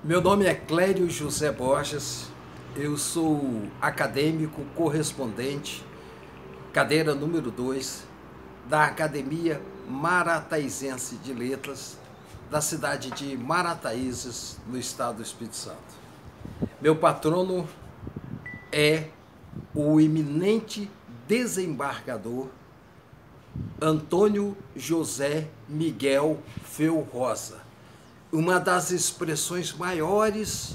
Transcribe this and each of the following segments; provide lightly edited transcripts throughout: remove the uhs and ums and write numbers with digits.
Meu nome é Clério José Borges, eu sou acadêmico correspondente, cadeira número 2, da Academia Marataizense de Letras, da cidade de Marataízes, no estado do Espírito Santo. Meu patrono é o eminente desembargador Antônio José Miguel Feu Rosa, uma das expressões maiores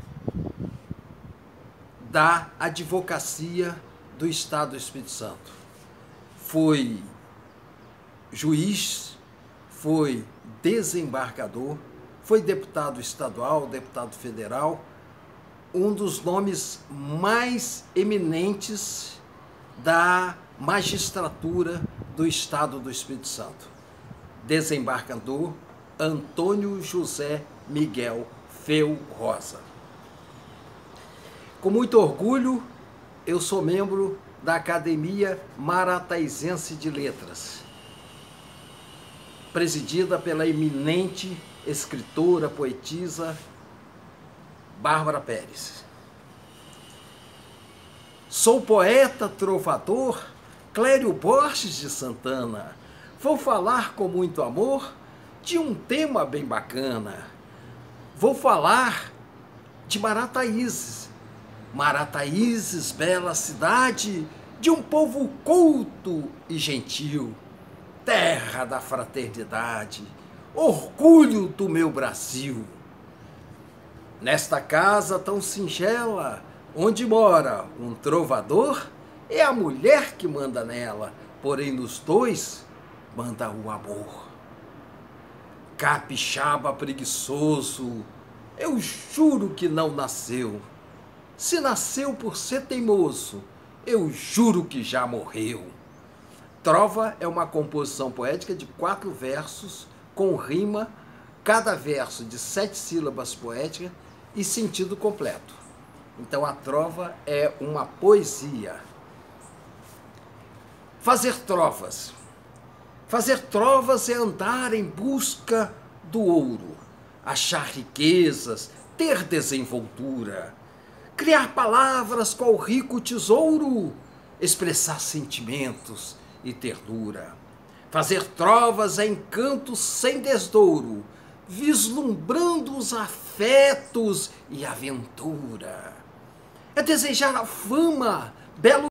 da advocacia do Estado do Espírito Santo. Foi juiz, foi desembargador, foi deputado estadual, deputado federal, um dos nomes mais eminentes da magistratura do Estado do Espírito Santo. Desembargador Antônio José Miguel Feu Rosa. Com muito orgulho, eu sou membro da Academia Marataizense de Letras, presidida pela eminente escritora, poetisa Bárbara Pérez. Sou poeta trovador Clério Borges de Santana. Vou falar com muito amor de um tema bem bacana. Vou falar de Marataízes. Marataízes, bela cidade de um povo culto e gentil, terra da fraternidade, orgulho do meu Brasil. Nesta casa tão singela, onde mora um trovador, é a mulher que manda nela, porém nos dois manda o amor. Capixaba preguiçoso, eu juro que não nasceu. Se nasceu por ser teimoso, eu juro que já morreu. Trova é uma composição poética de 4 versos, com rima, cada verso de 7 sílabas poéticas e sentido completo. Então a trova é uma poesia. Fazer trovas. Fazer trovas é andar em busca do ouro, achar riquezas, ter desenvoltura, criar palavras qual rico tesouro, expressar sentimentos e ternura. Fazer trovas é encanto sem desdouro, vislumbrando os afetos e aventura. É desejar a fama, belo